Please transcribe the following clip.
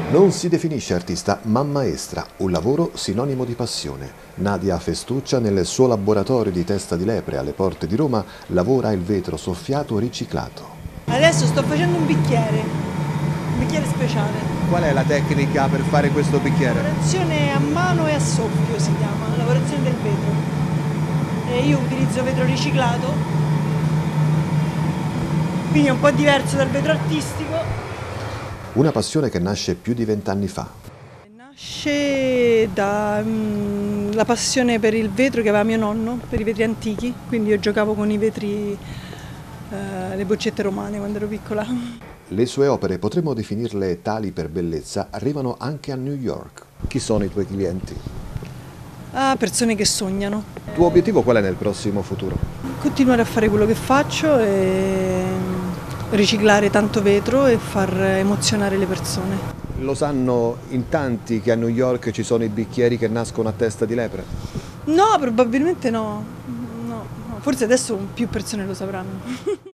Non si definisce artista, ma maestra, un lavoro sinonimo di passione. Nadia Festuccia, nel suo laboratorio di Testa di Lepre alle porte di Roma, lavora il vetro soffiato riciclato. Adesso sto facendo un bicchiere speciale. Qual è la tecnica per fare questo bicchiere? Lavorazione a mano e a soffio si chiama, lavorazione del vetro. E io utilizzo vetro riciclato, quindi è un po' diverso dal vetro artistico. Una passione che nasce più di 20 anni fa. Nasce dalla passione per il vetro che aveva mio nonno, per i vetri antichi, quindi io giocavo con i vetri, le boccette romane quando ero piccola. Le sue opere, potremmo definirle tali per bellezza, arrivano anche a New York. Chi sono i tuoi clienti? Persone che sognano. Il tuo obiettivo qual è nel prossimo futuro? Continuare a fare quello che faccio e riciclare tanto vetro e far emozionare le persone. Lo sanno in tanti che a New York ci sono i bicchieri che nascono a Testa di Lepre? No, probabilmente no. No. Forse adesso più persone lo sapranno.